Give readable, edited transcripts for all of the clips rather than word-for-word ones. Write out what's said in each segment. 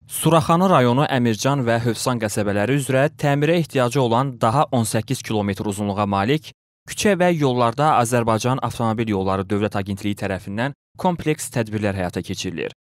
Suraxanı rayonu Əmircan və Hövsan qəsəbələri üzrə təmirə ehtiyacı olan daha 18 kilometr uzunluğa malik küçə və yollarda Azərbaycan Avtomobil Yolları Dövlət Agentliyi tərəfindən kompleks tədbirlər həyata keçirilir.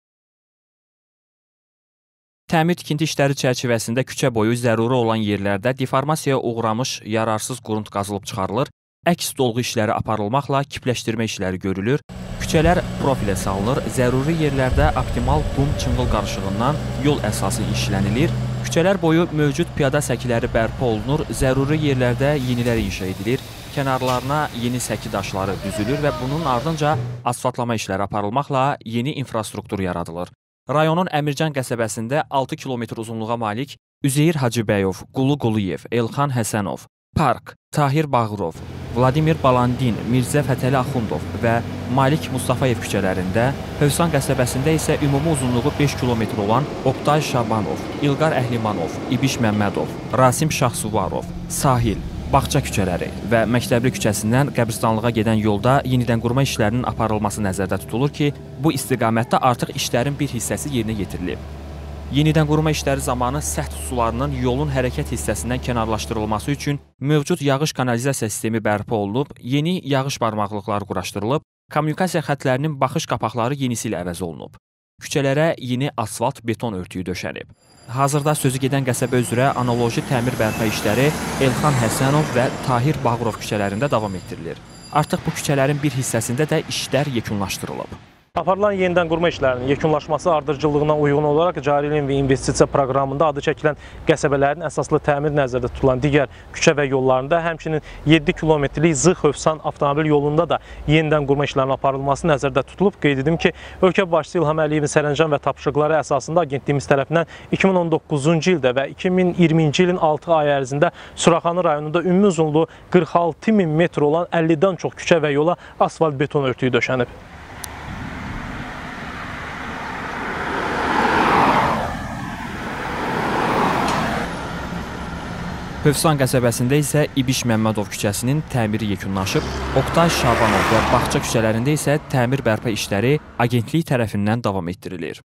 Təmir-tikinti işləri çərçivəsində küçə boyu zəruri olan yerlərdə deformasiyaya uğramış yararsız qurunt qazılıb çıxarılır, əks dolğu işləri aparılmaqla kipləşdirmə işləri görülür, küçələr profilə salınır, zəruri yerlərdə optimal qum-çınqıl qarışığından yol əsası işlənilir, küçələr boyu mövcud piyada səkiləri bərpa olunur, zəruri yerlərdə yeniləri inşa edilir, kənarlarına yeni səki daşları düzülür və bunun ardınca asfaltlama işləri aparılmaqla yeni infrastruktur yaradılır. Rayonun Əmircan qəsəbəsində 6 kilometr uzunluğa malik Üzeyir Hacıbəyov, Qulu Quliyev, Elxan Həsənov, Park, Tahir Bağırov, Vladimir Balandin, Mirzə Fətəli Axundov və Malik Mustafayev küçələrində, Hövsan qəsəbəsində isə ümumi uzunluğu 5 kilometr olan Oqtay Şabanov, İlqar Əhlimanov, İbiş Məmmədov, Rasim Şahsuvarov, Sahil, Bağça küçələri və Məktəbli küçəsindən qəbristanlığa gedən yolda yenidən qurma işlərinin aparılması nəzərdə tutulur ki, bu istiqamətdə artıq işlərin bir hissəsi yerinə yetirilib. Yenidən qurma işləri zamanı səth sularının yolun hərəkət hissəsindən kənarlaşdırılması üçün mövcud yağış kanalizasiya sistemi bərpa olunub, yeni yağış barmaqlıqları quraşdırılıb, kommunikasiya xətlərinin baxış qapaqları yenisi ilə əvəz olunub. Küçələrə yeni asfalt beton örtüyü döşənib. Hazırda sözü gedən qəsəbə üzrə analoji təmir bərpa işləri Elxan Həsənov və Tahir Bağırov küçələrində davam etdirilir. Artıq bu küçələrin bir hissəsində də işlər yekunlaşdırılıb. Aparılan yenidən qurma işlərinin yekunlaşması ardıcıllığına uyğun olaraq cari ilin və investisiya proqramında adı çəkilən qəsəbələrin əsaslı təmir nəzərdə tutulan digər küçə və yollarında, həmçinin 7 kilometrlik Zığ-Hövsan avtomobil yolunda da yenidən qurma işlərinin aparılması nəzərdə tutulub. Qeyd edim ki, ölkə başçısı İlham Əliyevin sərəncam və tapşırıqları əsasında agentliyimiz tərəfindən 2019-cu ildə və 2020-ci ilin 6 ay ərzində Suraxanı rayonunda ümumi uzunluğu 46 min metr olan 50-dən çox küçə və yola asfalt beton örtüyü döşənib. Hövsan qəsəbəsində isə İbiş Məmmədov küçəsinin təmiri yekunlaşıb, Oqtay Şabanov və Bağça küçələrində isə təmir bərpa işləri agentlik tərəfindən davam etdirilir.